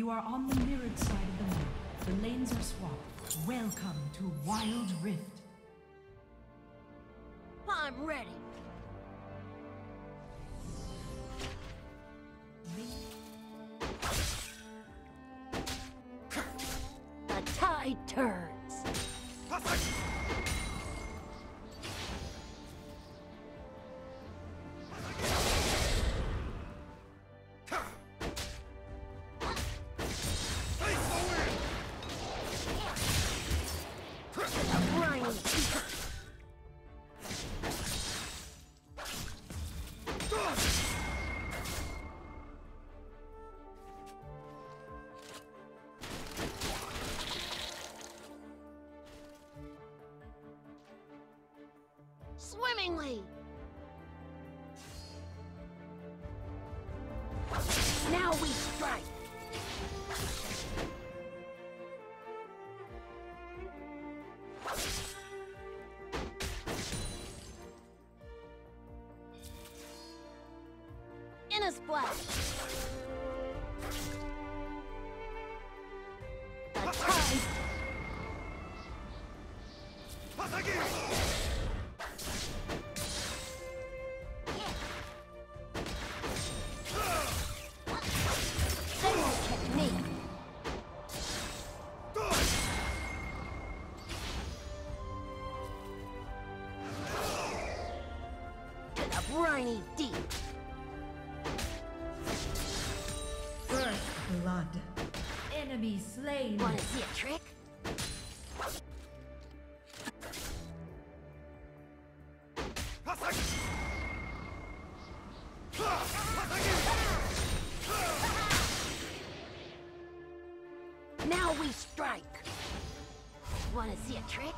You are on the mirrored side of the map. The lanes are swapped. Welcome to WildRift. I'm ready. The tide turns. Swimmingly! Now we strike! In a splash! The tide! Briny deep. First blood. Enemy slain. Wanna see a trick? Now we strike. Wanna see a trick?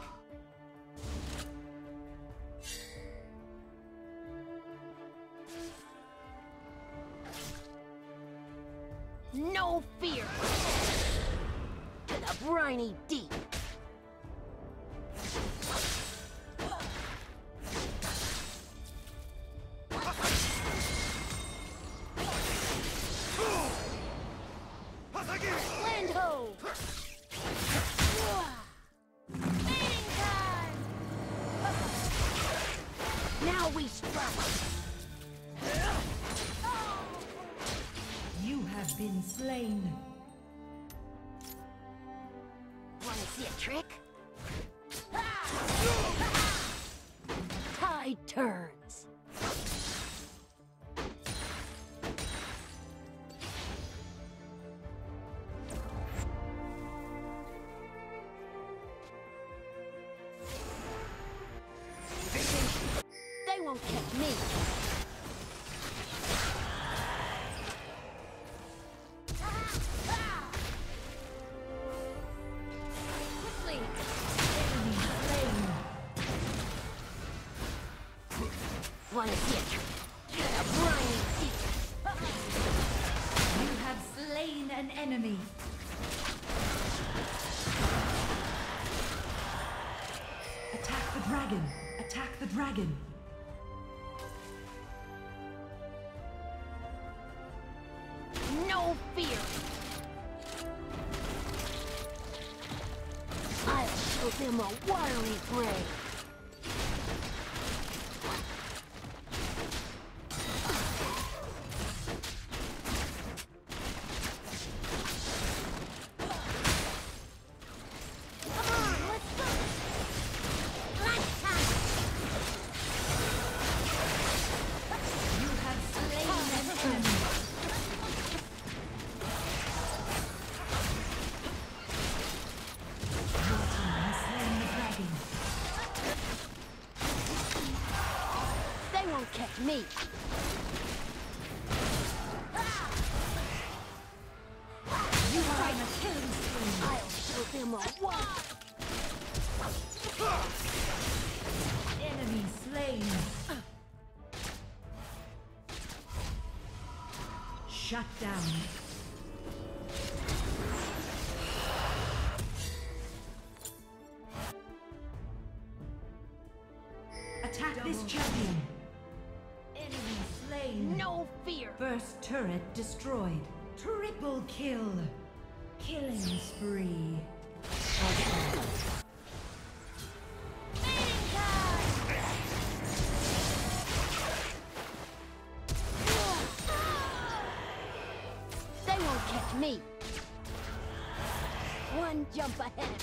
No fear! To the briny deep! Land ho! Mating time! Now we strike! You have been slain. Wanna see a trick? Tide turns. They won't catch me. Wanna see a trick? A briny deep. You have slain an enemy. Attack the dragon. Attack the dragon. No fear. I'll show them a watery grave. Catch me. You are on a killing spree. I'll show them a wall. Enemy slain. Shut down. Attack this champion. Enemy slain. No fear. First turret destroyed. Triple kill. Killing spree. They won't catch me. One jump ahead.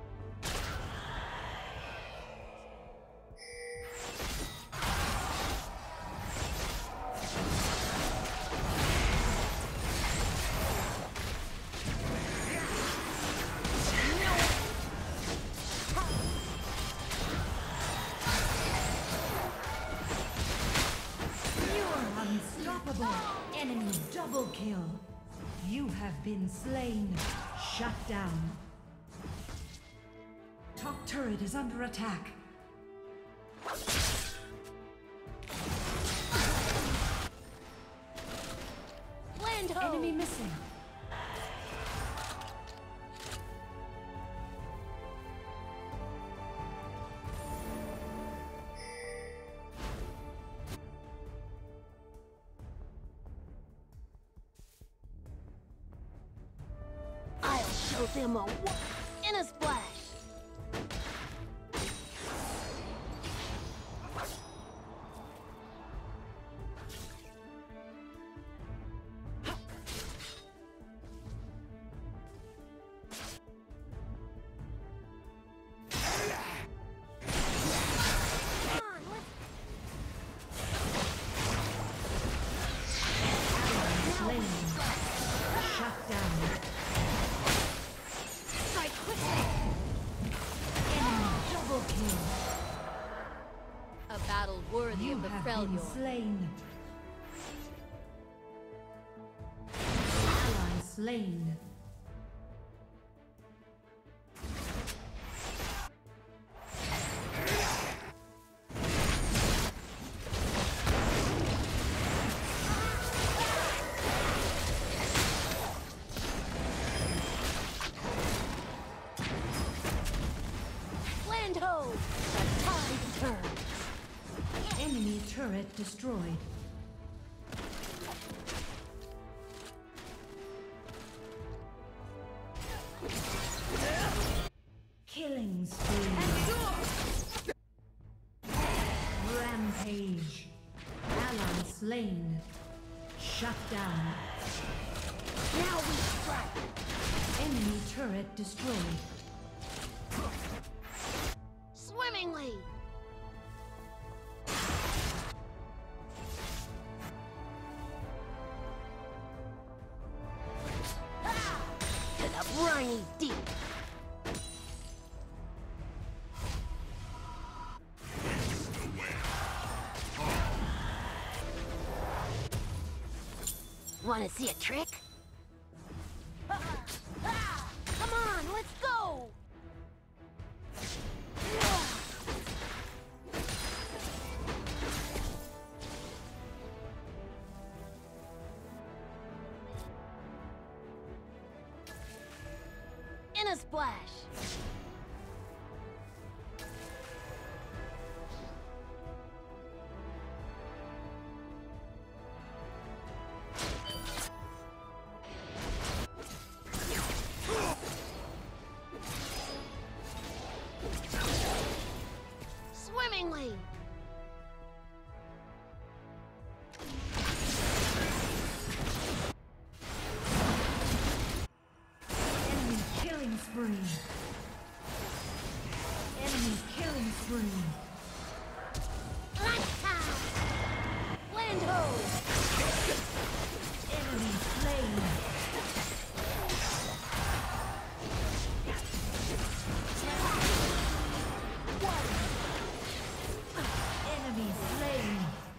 Enemy double kill. You have been slain. Shut down. Top turret is under attack. Land ho! Enemy missing. Show them a in a splash. Worthy of the Freljord. Slain. Ally slain. Land ho! The tide turns. Enemy turret destroyed. Killing spree. Rampage. Ally slain. Shut down. Now we strike. Enemy turret destroyed. Swimmingly. Briny deep. Wanna see a trick? Come on, let's go! In a splash. Swimmingly. Spree. Enemy killing spree. Land ho! Enemy slain. Enemy slain.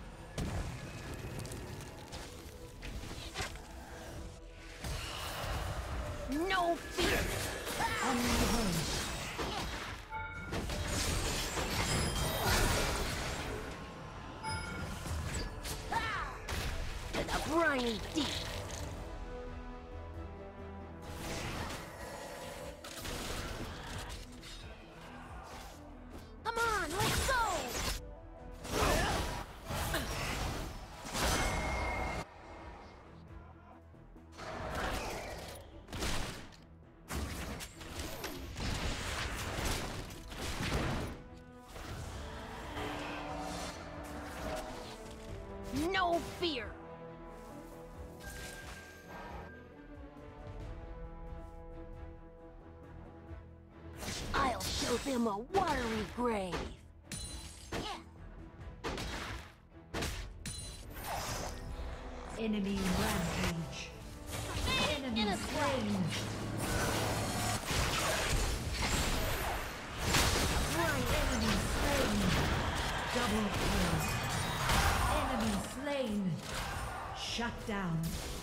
No fear! Briny deep. Come on, let's go! no fear. I'll show them a watery grave. Enemy rampage. Enemy slain. Enemy slain. Double kill. Enemy slain. Shut down.